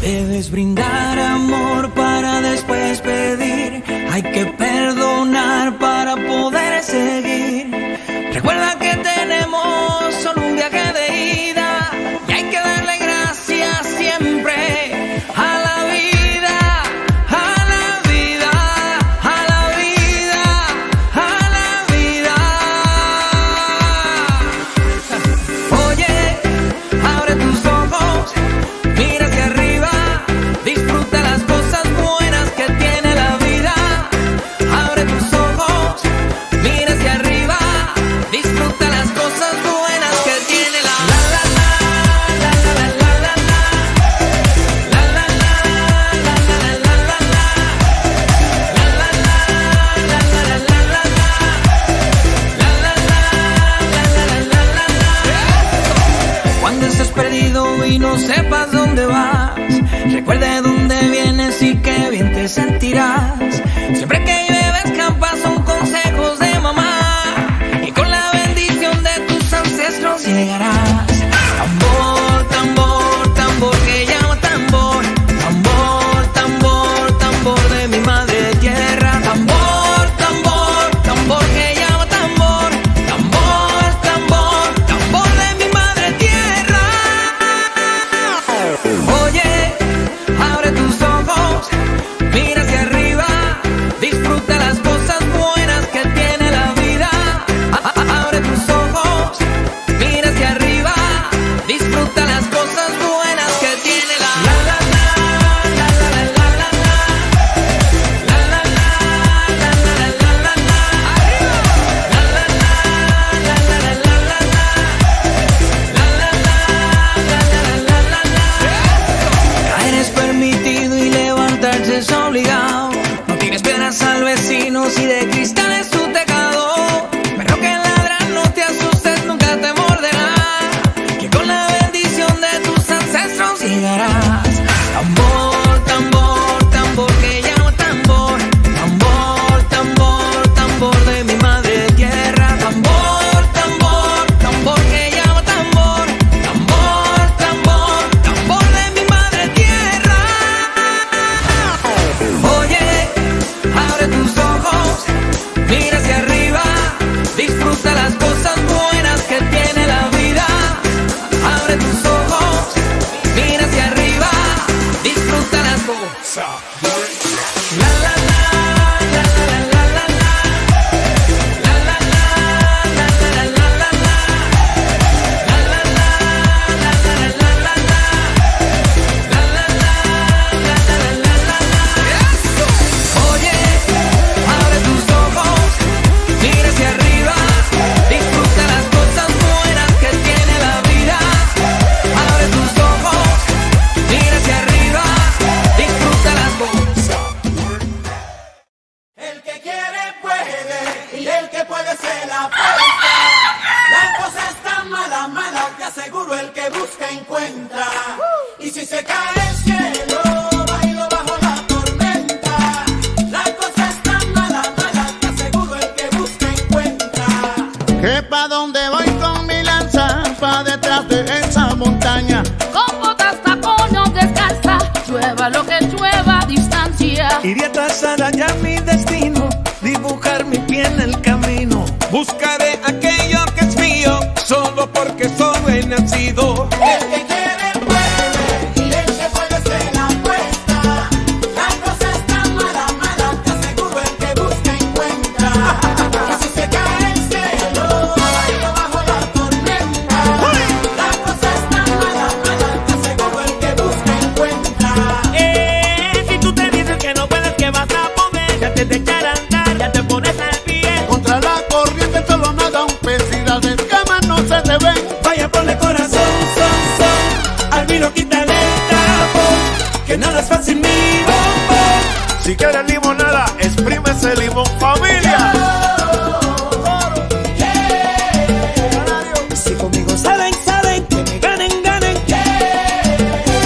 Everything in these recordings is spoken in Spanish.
Debes brindar amor para después pedir. Hay que perdonar para poder seguir. Recuerda que tenemos solo un viaje de ida y hay que darle gracias siempre a la vida, a la vida, a la vida, a la vida. Oye, abre tus ojos, mira hacia arriba, disfruta las cosas buenas que tiene la vida. Abre tus ojos, mira hacia arriba, disfruta las cosas buenas que tiene la vida. Cuando estés perdido y no sepas dónde vas, recuerda de dónde vienes y qué bien te sentirás. Siempre que llueve escampa son consejos de mamá y con la bendición de tus ancestros llegarás. Tambor, tambor, tambor que llama tambor. Tambor, tambor, tambor de mi madre tierra. Tambor, tambor, tambor que llama tambor. Tambor, tambor, tambor de mi madre tierra. Oye, abre tus ojos, mira hacia arriba, disfruta las cosas buenas que tiene la vida. Abre tus ojos, mira hacia arriba, disfruta las cosas buenas que tiene la vida. Caer es permitido y levantarse es obligado. No tienes piedras al vecino si de cristal es tu tejado. Pero que ladra, no te asustes, nunca te morderá, que con la bendición de tus ancestros llegarás. Tambor, tambor, tambor que llama tambor. Tambor, tambor, tambor de mi madre tierra. Tambor, tambor, tambor que llama tambor. Tambor, tambor, tambor de mi madre tierra. Oye, abre tus ojos, mira hacia arriba, disfruta las cosas buenas que tiene la vida. Abre tus ojos, mira hacia arriba, disfruta las cosas. La la la, la la la la la, la la la, la la la la la, la la la, la la la la la, la la la, la la la. Oye, abre tus ojos, mira hacia arriba, disfruta las cosas buenas que tiene la vida. Abre tus ojos, mira hacia arriba, disfruta las cosas. El que quiere puede y el que puede se la apuesta. La cosa está mala, mala, te aseguro el que busca encuentra. Y si se cae el cielo, bailo bajo la tormenta. La cosa está mala, mala, te aseguro el que busca encuentra. Que pa' donde voy con mi lanza, pa' detrás de esa montaña. Con botas, tacones, descalza, llueva lo que llueva a distancia. Iré a trazar allá mi destino, dibujar mi pie en el camino. Buscaré aquello que es mío, solo porque solo he nacido. El que quiere puede y el que puede se la apuesta. La cosa está mala, mala, te aseguro el que busca encuentra. Y si se cae el cielo, bailo bajo la tormenta. La cosa está mala, mala, te aseguro el que busca encuentra. Si tú te dices que no puedes, que vas a poder, ya te echar a andar, ya te pones al pie. Contra la corriente solo nada un pez y las escamas no se te ven. Vaya, ponle corazón, son, son, al vino quítale el trapo, que nada es fácil, mi bombón. Si quieres limonada, exprime ese limón, familia. Si conmigo saben, saben, que me ganen, ganen.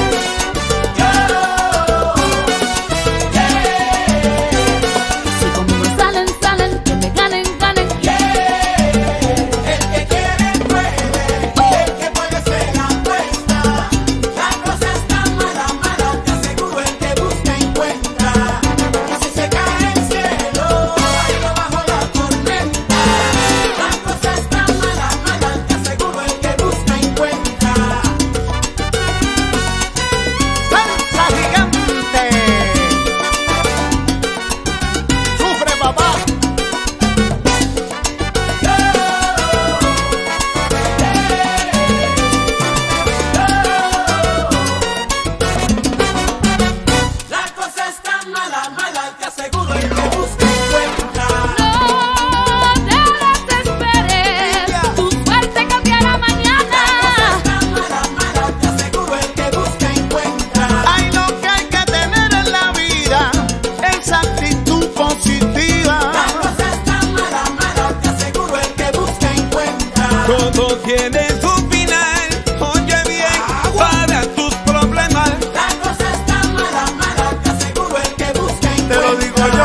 Si conmigo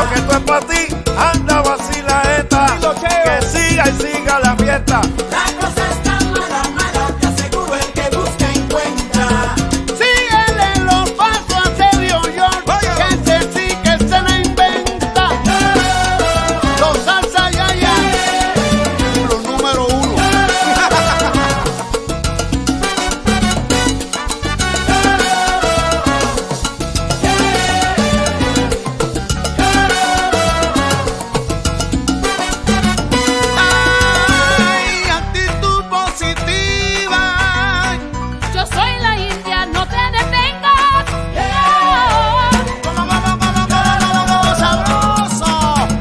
Lo que esto es para ti, anda vacila esta. Que siga y siga la fiesta. La cosa está mala, mala, te aseguro el que busca encuentra. Síguele los pasos a Sergio York, que ese sí que se la inventa. Los salsa yaya, los número 1. Ay, actitud positiva. Yo soy la India, no te detengas. Sabroso.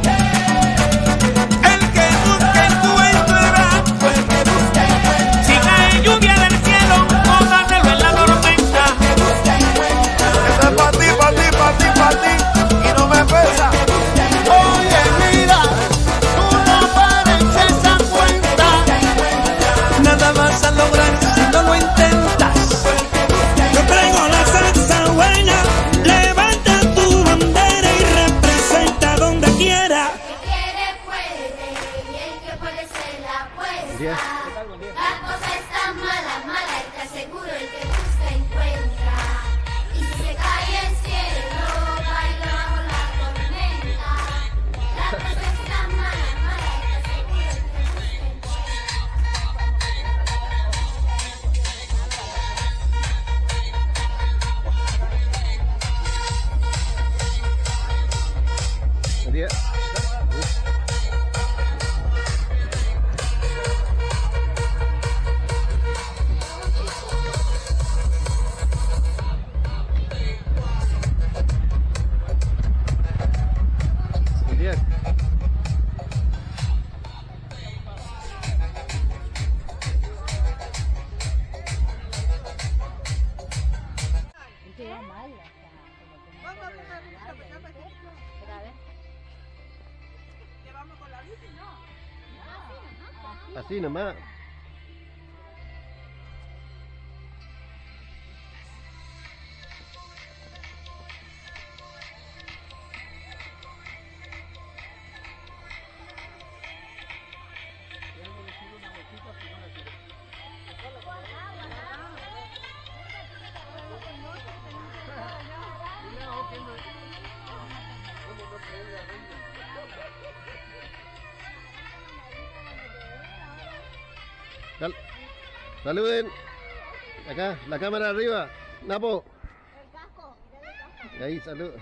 El que busca encuentra. El que busca encuentra. Si cae lluvia del cielo, póngaselo en la tormenta. Busca encuentra. Esto es para ti, para ti, para ti, para ti. Y no me pesa. Oye, mira, tú no pares esa cuenta. Nada vas a lograr si no lo intentas. Yo traigo la salsa buena. Levanta tu bandera y representa donde quiera. El que quiere puede y el que puede se la apuesta. La cosa está mala, mala y te aseguro el que busca encuentra. Y si se cae el cielo, baila bajo la tormenta. La cosa está mala, mala y te aseguro el que busca encuentra. Así nomás. Saluden. Acá, la cámara arriba. Napo. Ahí, salud.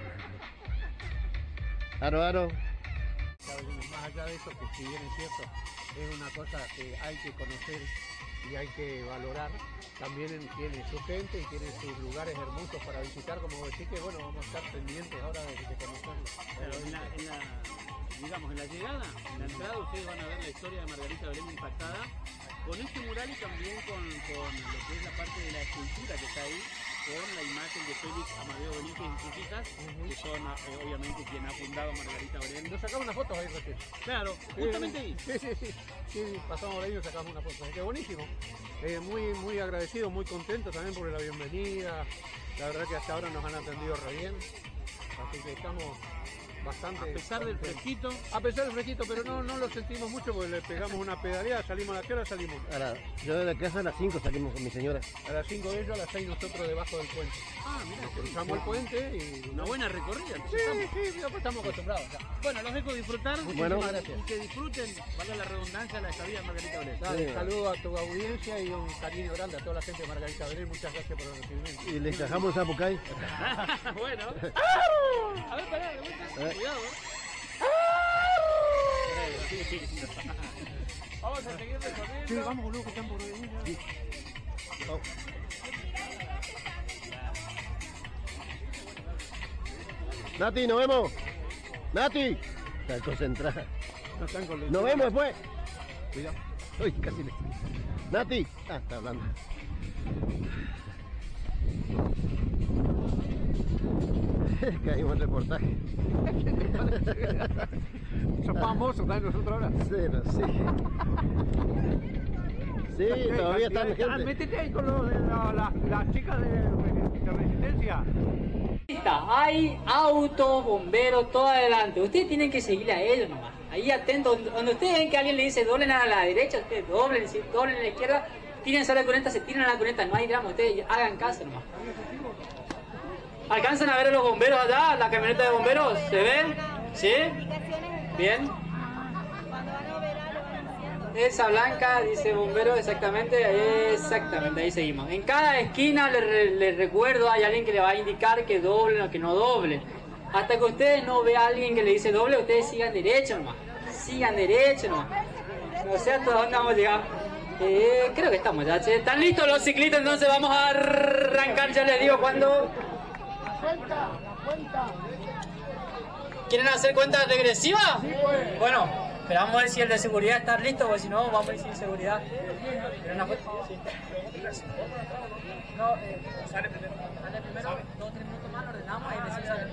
Aro. Más allá de eso, que si bien es cierto, es una cosa que hay que conocer y hay que valorar, también tiene su gente y tiene sus lugares hermosos para visitar, como decir que bueno, vamos a estar pendientes ahora de conocerlo. Pero digamos, en la llegada, en la entrada, ustedes van a ver la historia de Margarita Belén impactada con este mural y también con lo que es la parte de la escultura que está ahí, con la imagen de Félix Amadeo Benítez y sus hijas, que son obviamente quien ha fundado Margarita Belén. Nos sacamos una foto ahí recién. Claro, justamente ahí. Sí, pasamos por ahí y nos sacamos una foto. Así que buenísimo. Muy agradecido, muy contento también por la bienvenida. La verdad que hasta ahora nos han atendido re bien. Así que estamos bastante... A pesar del fresquito. A pesar del fresquito, pero no lo sentimos mucho porque le pegamos una pedaleada. Salimos ¿a qué hora salimos? Ahora, yo de la casa a las 5 salimos con mi señora. A las 5 de ellos, a las 6 nosotros debajo del puente. Ah, mira, Cruzamos el puente y... una buena recorrida. Sí, estamos acostumbrados ya. Bueno, los dejo disfrutar. Bueno. Y que disfruten, valga la redundancia, la estadía de Margarita Belén. Dale, Sí. saludo a tu audiencia y un cariño grande a toda la gente de Margarita Belén. Muchas gracias por el recibimiento. Y le encajamos a Pucay. Bueno. A ver, pará, de vuelta. Cuidado, Sí. Vamos a seguir recorriendo. Sí, vamos boludo, que están por venir. Oh. Nati, nos vemos. Nati. Está concentrada. No están con los... Nos vemos después. Cuidado. Uy, casi le... Nati. Ah, está hablando. Caímos en reportaje. Son famosos también nosotros ahora. Sí, no, sí. Sí, todavía están gente. Métete ahí con las chicas de resistencia. Hay autos, bomberos, todo adelante. Ustedes tienen que seguirle a ellos nomás. Ahí atentos. Donde ustedes ven que alguien le dice doblen a la derecha, ustedes doblen, si doblen a la izquierda, tírense a la cuneta, se tiran a la cuneta. No hay drama, ustedes hagan caso nomás. ¿Alcanzan a ver a los bomberos allá? ¿La camioneta de bomberos? ¿Se ven? ¿Sí? Bien. Esa blanca dice bombero, exactamente, ahí seguimos. En cada esquina les recuerdo, hay alguien que le va a indicar que doblen o que no doblen. Hasta que ustedes no vean a alguien que le dice doble, ustedes sigan derecho nomás. Sigan derecho nomás. No sé hasta dónde vamos a llegar. Creo que estamos ya, che. ¿Están listos los ciclistas? Entonces vamos a arrancar, ya les digo cuándo. Cuenta. ¿Quieren hacer cuenta regresiva? Bueno, pero vamos a ver si el de seguridad está listo, porque si no, vamos a ir sin seguridad. ¿Quieren una foto? Sí. No, sale primero. Sale primero, 2 o 3 minutos más, lo ordenamos y recién sale.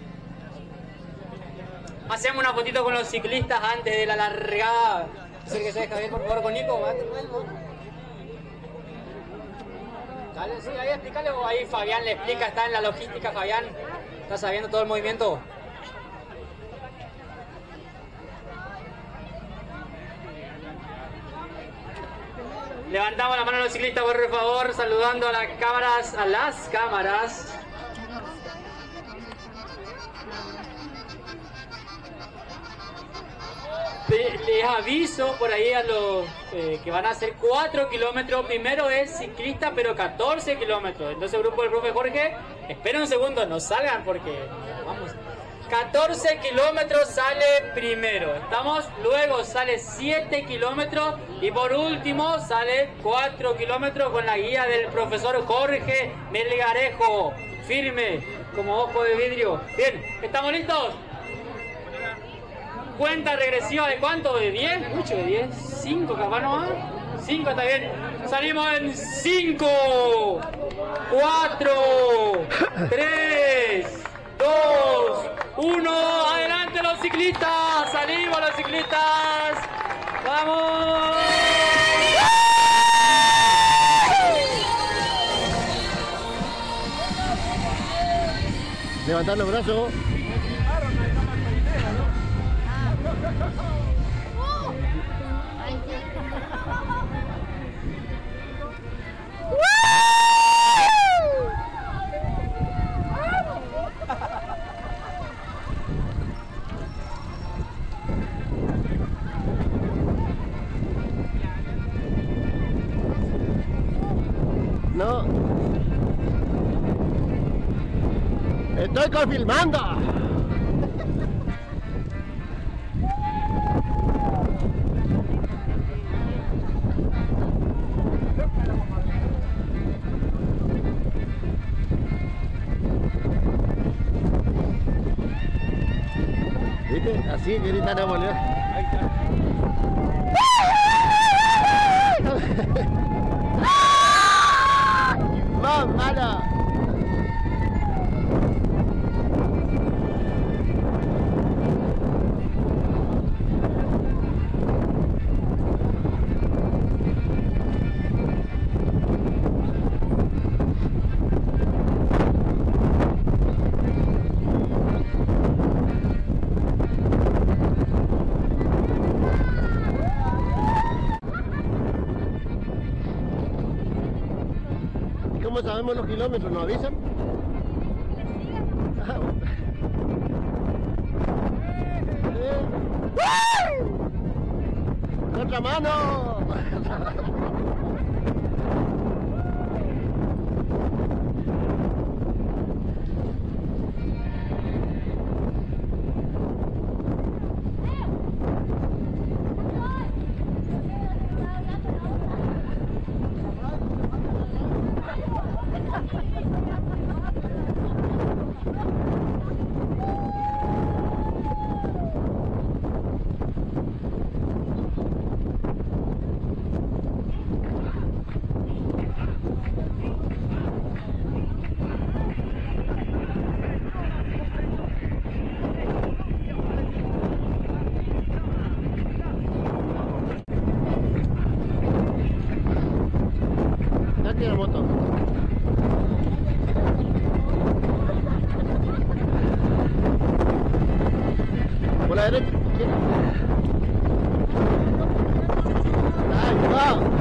Hacemos una fotito con los ciclistas antes de la largada. Que se deja ver, por favor, con Nico. Dale, sí, ahí explícale, o ahí Fabián le explica, está en la logística, Fabián. ¿Está sabiendo todo el movimiento? Levantamos la mano a los ciclistas, por favor, saludando a las cámaras, Les aviso por ahí a los que van a hacer 4 kilómetros. Primero es ciclista, pero 14 kilómetros. Entonces, el grupo del profe Jorge, esperen un segundo, no salgan porque vamos. 14 kilómetros sale primero, ¿estamos? Luego sale 7 kilómetros y por último sale 4 kilómetros con la guía del profesor Jorge Melgarejo. Firme, como ojo de vidrio. Bien, ¿estamos listos? Cuenta regresiva de cuánto, de 10, mucho de 10, 5 capaz nomás, 5 está bien, salimos en 5, 4, 3, 2, 1, adelante los ciclistas, salimos los ciclistas, vamos. Levantar los brazos. No. Estoy confirmando. ¿Viste? Así gritan a Bolívar. Ahí está. ¡Vamos, mala! ¿Cómo sabemos los kilómetros? ¿Nos avisan? Ah, bueno. ¡Otra mano! moto. Por la derecha. Ahí va.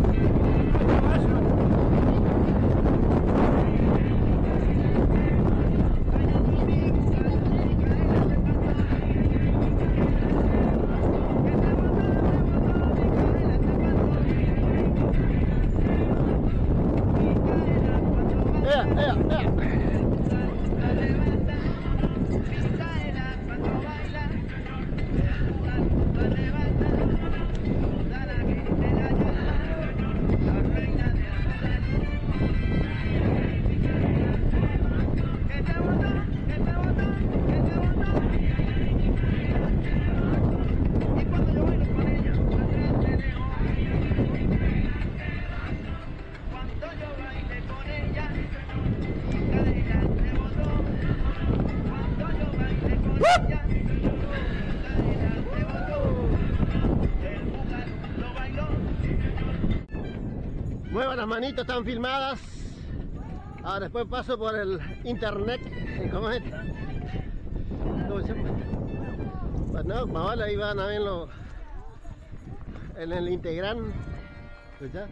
Muevan las manitos, están filmadas. Ahora después paso por el internet. ¿Cómo es? ¿Cómo se llama? Pues no, más vale ahí van a verlo en el Instagram. ¿Escuchá?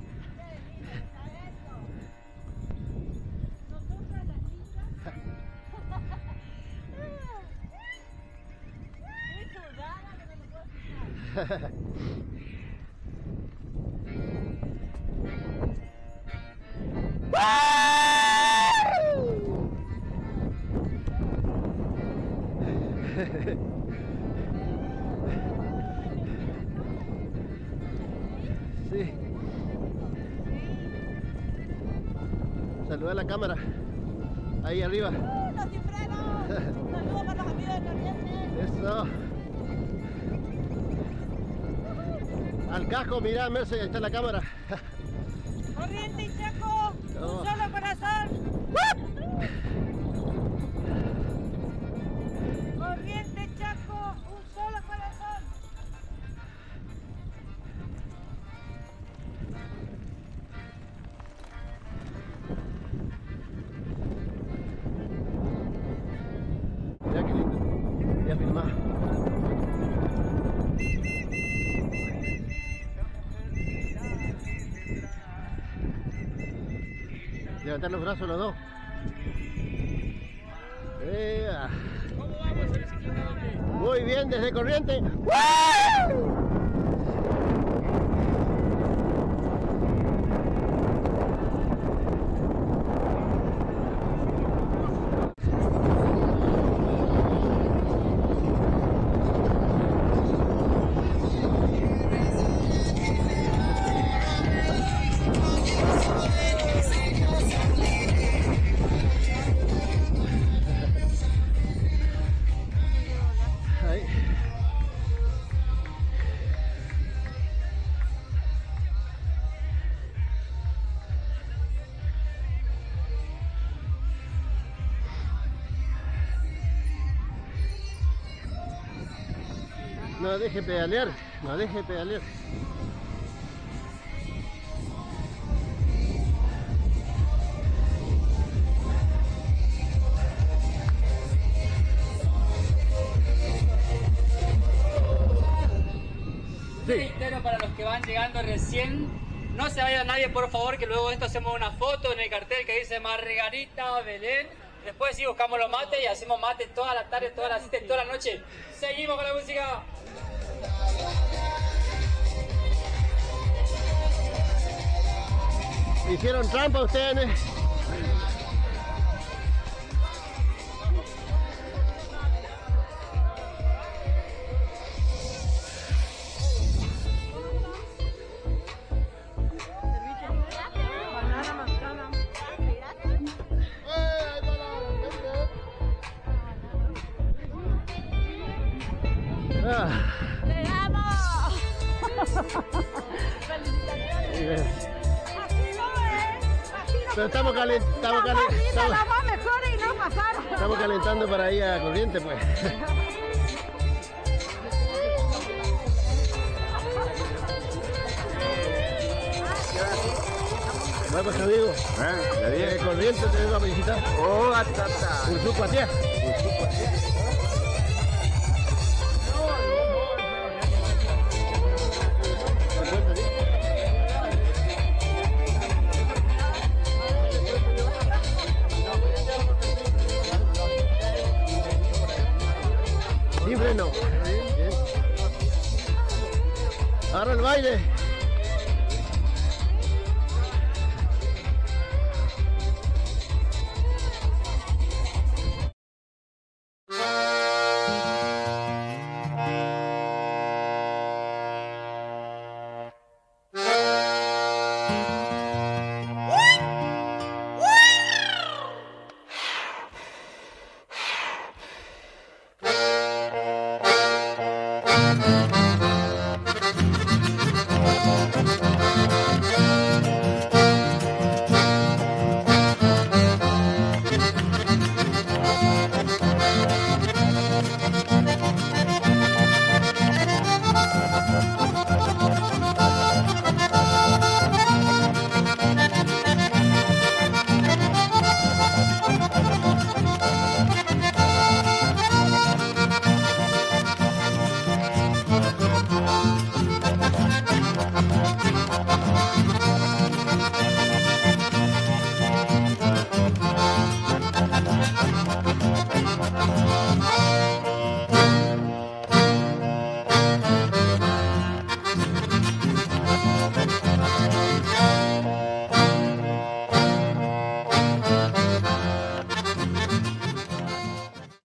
Sí. Saluda a la cámara. Ahí arriba. ¡Los cifreros! ¡Saludos para los amigos de Corrientes! Eso. Al casco, mira, Merce, ahí está la cámara. Corriente y Chaco, un solo corazón. Corriente, Chaco, un solo corazón. Mira qué lindo. Ya filmar. Levantar los brazos los dos. ¿Cómo vamos en ese kilómetro? Muy bien, desde Corrientes. ¡Woo! Ahí. No deje pedalear, no deje pedalear. Reitero para los que van llegando recién, no se vaya nadie por favor, que luego de esto hacemos una foto en el cartel que dice Margarita Belén. Después sí buscamos los mates y hacemos mate toda la tarde, toda la cita y toda la noche. Seguimos con la música. Hicieron trampa ustedes. ¡Te amo! Pero estamos calentando, La más mejor y no pasaron. estamos calentando para ir a Corrientes, pues. Vamos, amigo. Ya bien. Corriente te vengo a visitar. Oh, hasta. Ursucuatiá. Sin freno. Ahora el baile.